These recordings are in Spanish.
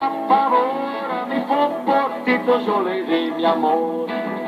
Favor a mi popotito yo le di mi amor.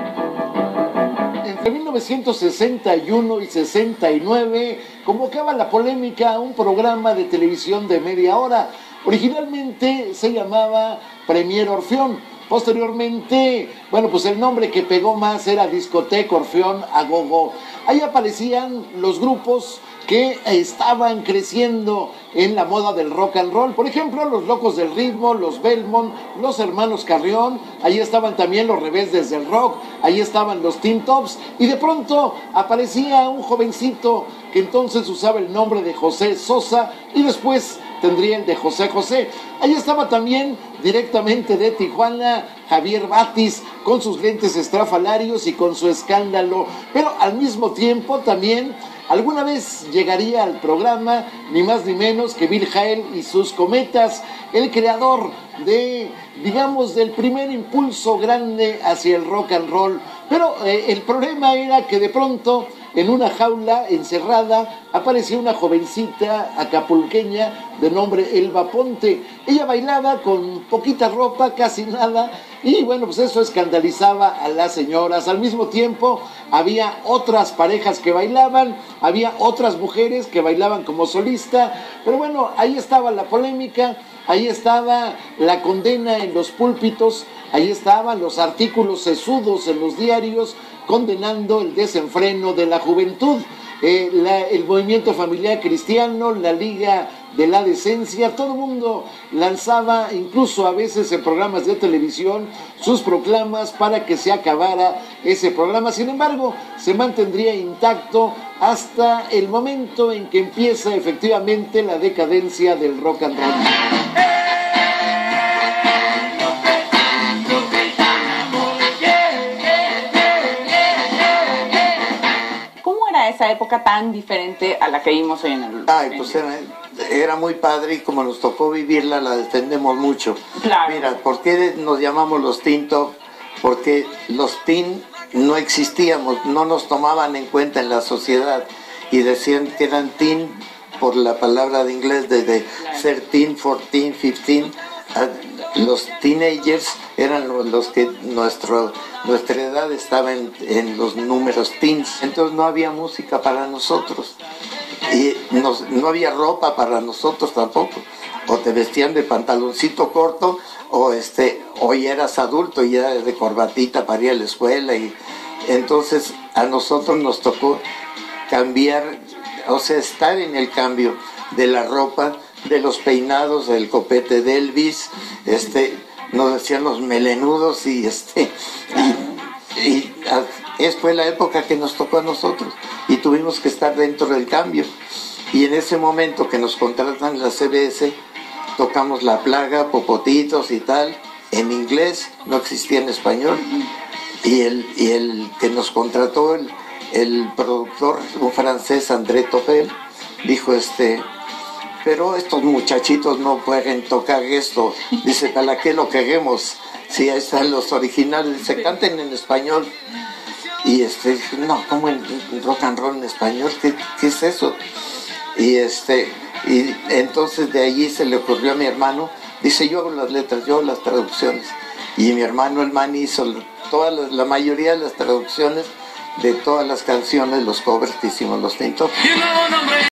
Entre 1961 y 69 convocaba la polémica a un programa de televisión de media hora. Originalmente se llamaba Premier Orfeón. Posteriormente, bueno, pues el nombre que pegó más era Discoteca Orfeón a Gogo. Ahí aparecían los grupos que estaban creciendo en la moda del rock and roll. Por ejemplo, los Locos del Ritmo, los Belmont, los Hermanos Carrión. Ahí estaban también los Rebeldes del Rock. Ahí estaban los Teen Tops. Y de pronto aparecía un jovencito que entonces usaba el nombre de José Sosa y después tendría el de José José. Ahí estaba también directamente de Tijuana Javier Batis con sus lentes estrafalarios y con su escándalo, pero al mismo tiempo también alguna vez llegaría al programa ni más ni menos que Bill Haley y sus Cometas, el creador de, digamos, del primer impulso grande hacia el rock and roll. Pero el problema era que de pronto en una jaula encerrada apareció una jovencita acapulqueña de nombre Elba Ponte. Ella bailaba con poquita ropa, casi nada, y bueno, pues eso escandalizaba a las señoras. Al mismo tiempo había otras parejas que bailaban, había otras mujeres que bailaban como solista, pero bueno, ahí estaba la polémica, ahí estaba la condena en los púlpitos, ahí estaban los artículos sesudos en los diarios condenando el desenfreno de la juventud. El movimiento familiar cristiano, la Liga de la Decencia, todo el mundo lanzaba, incluso a veces en programas de televisión, sus proclamas para que se acabara ese programa. Sin embargo, se mantendría intacto hasta el momento en que empieza efectivamente la decadencia del rock and roll. Esa época tan diferente a la que vimos hoy en el... Ay, pues era muy padre y como nos tocó vivirla, la defendemos mucho. Claro. Mira, ¿por qué nos llamamos los Teen Top? Porque los teen no existíamos, no nos tomaban en cuenta en la sociedad y decían que eran teen por la palabra de inglés, desde ser teen, 14, 15. Los teenagers eran los que nuestra edad estaba en los números teens, entonces no había música para nosotros y no había ropa para nosotros tampoco, o te vestían de pantaloncito corto o ya eras adulto y ya de corbatita para ir a la escuela, y entonces a nosotros nos tocó cambiar, o sea, estar en el cambio de la ropa, de los peinados, del copete de Elvis, nos decían los melenudos y fue la época que nos tocó a nosotros y tuvimos que estar dentro del cambio. Y en ese momento que nos contratan en la CBS, tocamos La Plaga, Popotitos y tal, en inglés, no existía en español, y el que nos contrató, el productor, un francés, André Topel, dijo pero estos muchachitos no pueden tocar esto. Dice, ¿para qué lo queremos? Si ahí están los originales, dice, canten en español. Y no, ¿cómo en rock and roll en español? ¿Qué es eso? Y entonces de allí se le ocurrió a mi hermano, dice, yo hago las letras, yo hago las traducciones. Y mi hermano, el man, hizo la mayoría de las traducciones de todas las canciones, los covers que hicimos los Teen Top.